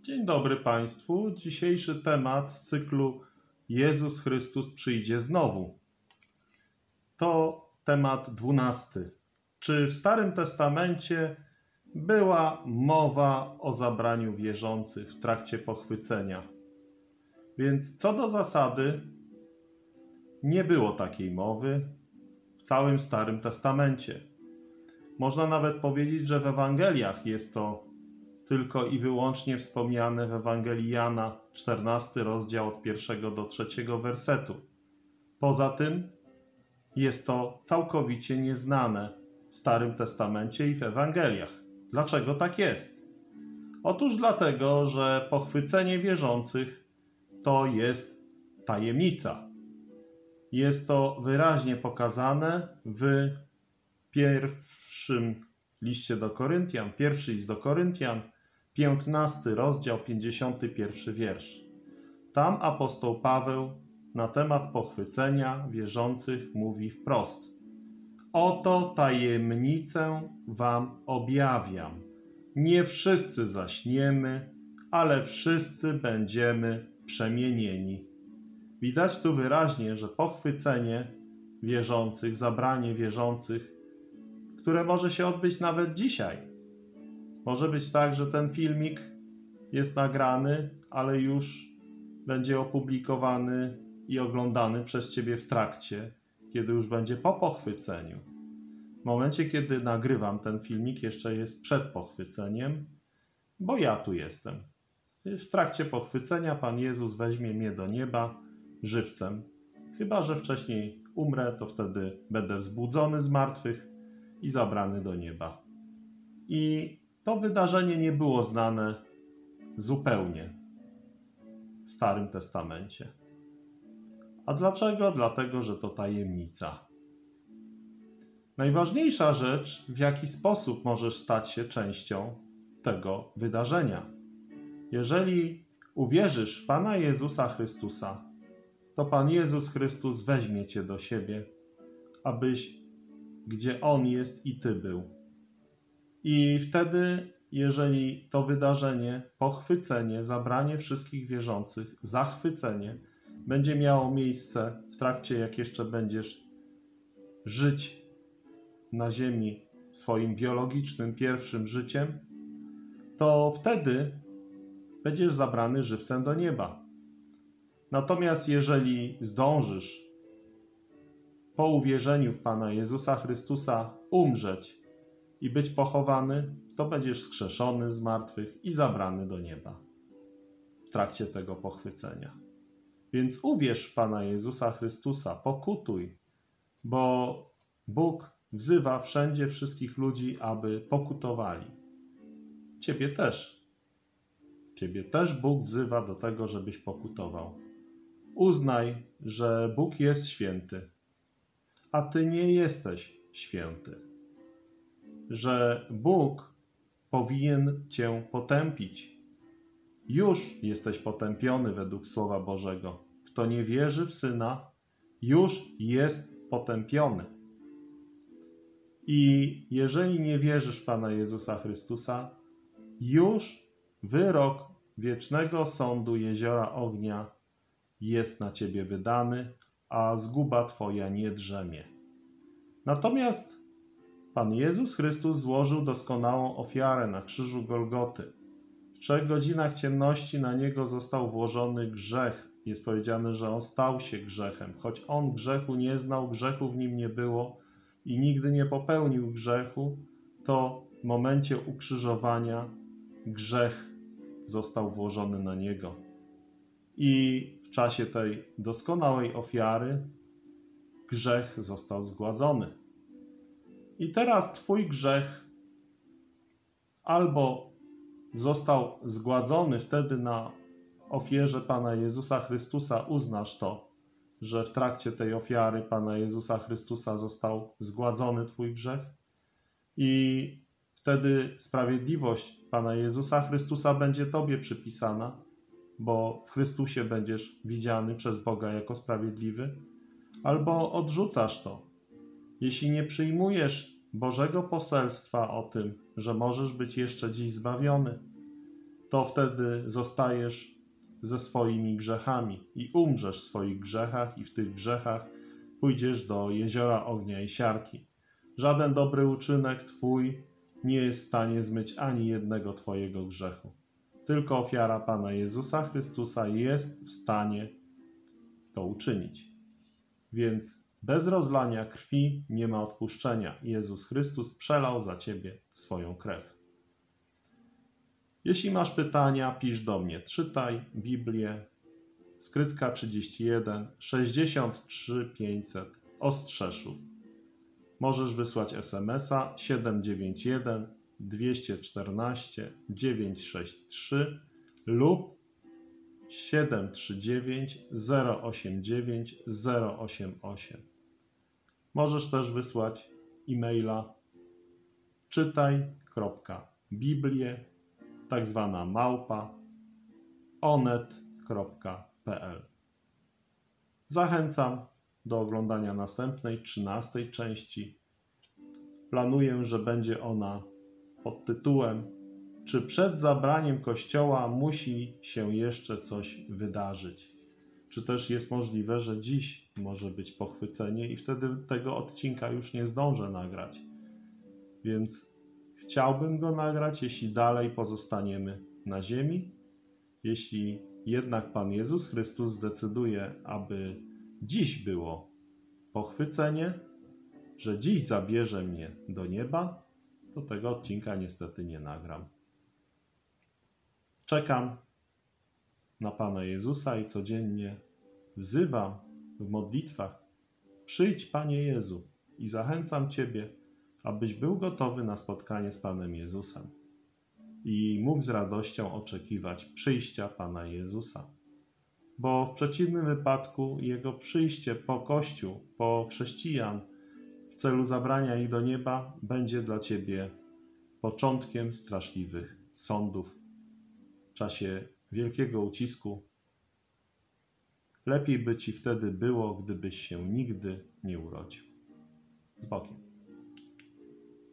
Dzień dobry Państwu. Dzisiejszy temat z cyklu Jezus Chrystus przyjdzie znowu. To temat 12. Czy w Starym Testamencie była mowa o zabraniu wierzących w trakcie pochwycenia? Więc co do zasady nie było takiej mowy w całym Starym Testamencie. Można nawet powiedzieć, że w Ewangeliach jest to tylko i wyłącznie wspomniane w Ewangelii Jana, 14 rozdział od 1 do 3 wersetu. Poza tym jest to całkowicie nieznane w Starym Testamencie i w Ewangeliach. Dlaczego tak jest? Otóż dlatego, że pochwycenie wierzących to jest tajemnica. Jest to wyraźnie pokazane w pierwszym liście do Koryntian, pierwszy list do Koryntian, 15 rozdział, 51 wiersz. Tam apostoł Paweł na temat pochwycenia wierzących mówi wprost: Oto tajemnicę wam objawiam. Nie wszyscy zaśniemy, ale wszyscy będziemy przemienieni. Widać tu wyraźnie, że pochwycenie wierzących, zabranie wierzących, które może się odbyć nawet dzisiaj. Może być tak, że ten filmik jest nagrany, ale już będzie opublikowany i oglądany przez Ciebie w trakcie, kiedy już będzie po pochwyceniu. W momencie, kiedy nagrywam ten filmik, jeszcze jest przed pochwyceniem, bo ja tu jestem. W trakcie pochwycenia Pan Jezus weźmie mnie do nieba żywcem. Chyba że wcześniej umrę, to wtedy będę wzbudzony z martwych i zabrany do nieba. I to wydarzenie nie było znane zupełnie w Starym Testamencie. A dlaczego? Dlatego, że to tajemnica. Najważniejsza rzecz, w jaki sposób możesz stać się częścią tego wydarzenia. Jeżeli uwierzysz w Pana Jezusa Chrystusa, to Pan Jezus Chrystus weźmie Cię do siebie, abyś gdzie On jest i Ty był. I wtedy, jeżeli to wydarzenie, pochwycenie, zabranie wszystkich wierzących, zachwycenie będzie miało miejsce w trakcie, jak jeszcze będziesz żyć na ziemi swoim biologicznym, pierwszym życiem, to wtedy będziesz zabrany żywcem do nieba. Natomiast jeżeli zdążysz po uwierzeniu w Pana Jezusa Chrystusa umrzeć i być pochowany, to będziesz wskrzeszony z martwych i zabrany do nieba w trakcie tego pochwycenia. Więc uwierz w Pana Jezusa Chrystusa, pokutuj, bo Bóg wzywa wszędzie wszystkich ludzi, aby pokutowali. Ciebie też. Ciebie też Bóg wzywa do tego, żebyś pokutował. Uznaj, że Bóg jest święty, a Ty nie jesteś święty. Że Bóg powinien Cię potępić. Już jesteś potępiony według Słowa Bożego. Kto nie wierzy w Syna, już jest potępiony. I jeżeli nie wierzysz w Pana Jezusa Chrystusa, już wyrok wiecznego sądu jeziora ognia jest na Ciebie wydany, a zguba Twoja nie drzemie. Natomiast Pan Jezus Chrystus złożył doskonałą ofiarę na krzyżu Golgoty. W 3 godzinach ciemności na Niego został włożony grzech. Jest powiedziane, że On stał się grzechem. Choć On grzechu nie znał, grzechu w Nim nie było i nigdy nie popełnił grzechu, to w momencie ukrzyżowania grzech został włożony na Niego. I w czasie tej doskonałej ofiary grzech został zgładzony. I teraz Twój grzech albo został zgładzony wtedy na ofierze Pana Jezusa Chrystusa, uznasz to, że w trakcie tej ofiary Pana Jezusa Chrystusa został zgładzony Twój grzech i wtedy sprawiedliwość Pana Jezusa Chrystusa będzie Tobie przypisana, bo w Chrystusie będziesz widziany przez Boga jako sprawiedliwy, albo odrzucasz to. Jeśli nie przyjmujesz Bożego poselstwa o tym, że możesz być jeszcze dziś zbawiony, to wtedy zostajesz ze swoimi grzechami i umrzesz w swoich grzechach i w tych grzechach pójdziesz do jeziora ognia i siarki. Żaden dobry uczynek twój nie jest w stanie zmyć ani jednego twojego grzechu. Tylko ofiara Pana Jezusa Chrystusa jest w stanie to uczynić. Więc bez rozlania krwi nie ma odpuszczenia. Jezus Chrystus przelał za ciebie swoją krew. Jeśli masz pytania, pisz do mnie. Czytaj Biblię, skrytka 31 63 500 Ostrzeszów. Możesz wysłać SMS-a 791 214 963 lub 739 089 088. Możesz też wysłać e-maila czytaj.biblię tak zwana małpa onet.pl. Zachęcam do oglądania następnej, 13 części. Planuję, że będzie ona pod tytułem: czy przed zabraniem Kościoła musi się jeszcze coś wydarzyć? Czy też jest możliwe, że dziś może być pochwycenie i wtedy tego odcinka już nie zdążę nagrać? Więc chciałbym go nagrać, jeśli dalej pozostaniemy na ziemi. Jeśli jednak Pan Jezus Chrystus zdecyduje, aby dziś było pochwycenie, że dziś zabierze mnie do nieba, to tego odcinka niestety nie nagram. Czekam na Pana Jezusa i codziennie wzywam w modlitwach: przyjdź, Panie Jezu, i zachęcam Ciebie, abyś był gotowy na spotkanie z Panem Jezusem i mógł z radością oczekiwać przyjścia Pana Jezusa. Bo w przeciwnym wypadku Jego przyjście po Kościół, po chrześcijan w celu zabrania ich do nieba będzie dla Ciebie początkiem straszliwych sądów w czasie wielkiego ucisku. Lepiej by Ci wtedy było, gdybyś się nigdy nie urodził. Z Bogiem.